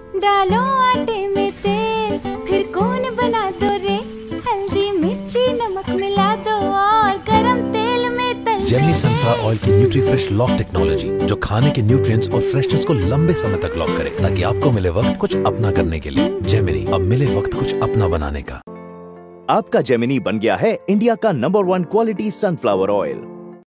डालो आटे में तेल, फिर कोन बना दो रे। हल्दी मिर्ची नमक मिला दो और गरम तेल में तल दो। जेमिनी सनफ्लावर ऑयल की न्यूट्रीफ्रेश लॉक टेक्नोलॉजी जो खाने के न्यूट्रिएंट्स और फ्रेशनेस को लंबे समय तक लॉक करे, ताकि आपको मिले वक्त कुछ अपना करने के लिए। जेमिनी, अब मिले वक्त कुछ अपना बनाने का। आपका जेमिनी बन गया है इंडिया का नंबर 1 क्वालिटी सनफ्लावर ऑयल।